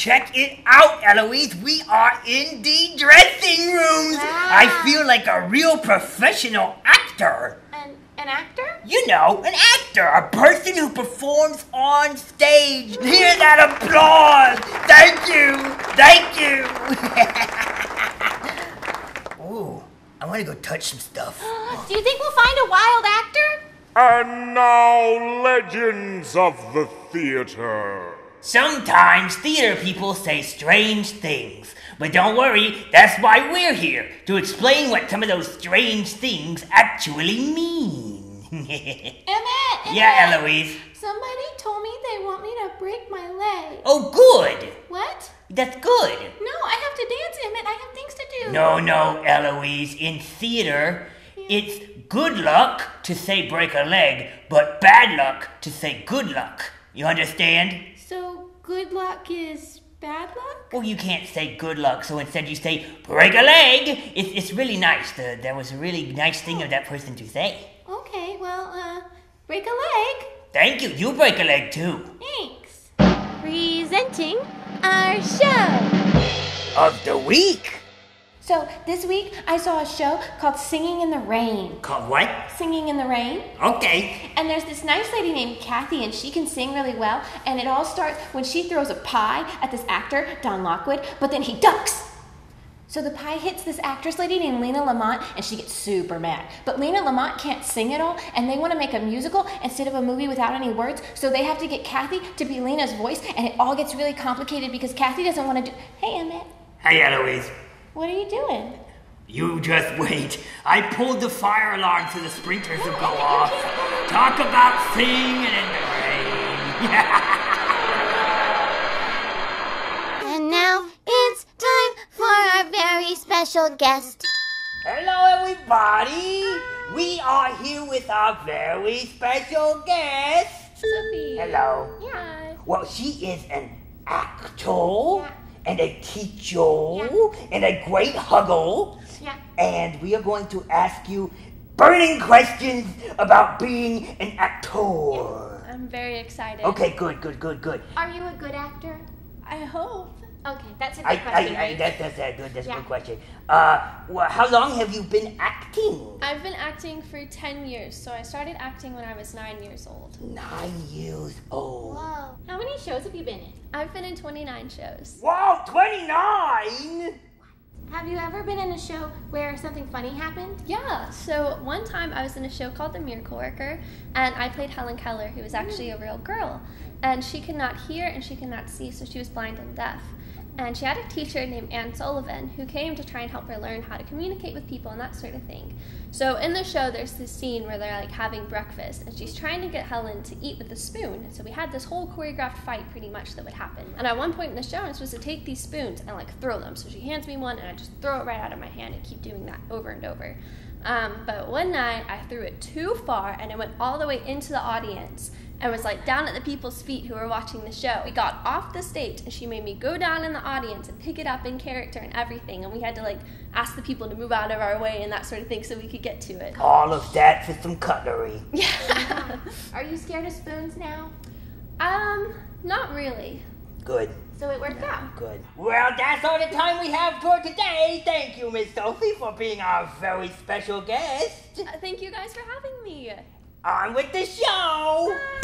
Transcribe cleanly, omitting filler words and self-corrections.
Check it out, Eloise. We are in the dressing rooms. Wow. I feel like a real professional actor. An actor? You know, an actor. A person who performs on stage. Hear that applause. Thank you. Thank you. Ooh, I want to go touch some stuff. Do you think we'll find a wild actor? And now, legends of the theater. Sometimes theater people say strange things. But don't worry, that's why we're here, to explain what some of those strange things actually mean. Emmett! Yeah, Eloise. Somebody told me they want me to break my leg. Oh, good. What? That's good. No, I have to dance, Emmett. I have things to do. No, Eloise. In theater, it's good luck to say break a leg, but bad luck to say good luck. You understand? So, good luck is bad luck? Well, you can't say good luck, so instead you say break a leg. It's really nice. That was a really nice thing of that person to say. Okay, well, break a leg. Thank you. You break a leg too. Thanks. Presenting our show. Of the week. So, this week I saw a show called Singing in the Rain. Called what? Singing in the Rain. Okay. And there's this nice lady named Kathy, and she can sing really well. And it all starts when she throws a pie at this actor, Don Lockwood, but then he ducks. So the pie hits this actress lady named Lena Lamont, and she gets super mad. But Lena Lamont can't sing at all, and they want to make a musical instead of a movie without any words, so they have to get Kathy to be Lena's voice, and it all gets really complicated because Kathy doesn't want to do... Hey, Emmett. Hey, Eloise. What are you doing? You just wait. I pulled the fire alarm so the sprinklers will go off. Talk about singing in the rain. And now it's time for our very special guest. Hello, everybody. We are here with our very special guest. Sophie. Hello. Yeah. Well, she is an actor. And a teacher, and a great hugger. Yeah. And we are going to ask you burning questions about being an actor. Yeah. I'm very excited. Okay, good. Are you a good actor? I hope. Okay, that's a good That's question. a good question. Well, how long have you been acting? I've been acting for 10 years, so I started acting when I was 9 years old. 9 years old. Whoa. How many shows have you been in? I've been in 29 shows. Wow, 29? Have you ever been in a show where something funny happened? Yeah, so one time I was in a show called The Miracle Worker, and I played Helen Keller, who was actually a real girl. And she could not hear and she could not see, so she was blind and deaf. And she had a teacher named Anne Sullivan who came to try and help her learn how to communicate with people and that sort of thing. So in the show, there's this scene where they're like having breakfast and she's trying to get Helen to eat with a spoon. And so we had this whole choreographed fight pretty much that would happen. And at one point in the show, I'm supposed to take these spoons and like throw them. So she hands me one and I just throw it right out of my hand and keep doing that over and over. But one night I threw it too far and it went all the way into the audience and was like down at the people's feet who were watching the show. We got off the stage and she made me go down in the audience and pick it up in character and everything, and we had to like ask the people to move out of our way and that sort of thing so we could get to it. All of that for some cutlery. Yeah. Are you scared of spoons now? Not really. Good. So it worked out. Good. Well, that's all the time we have for today. Thank you, Miss Sophie, for being our very special guest. Thank you guys for having me. On with the show. Bye.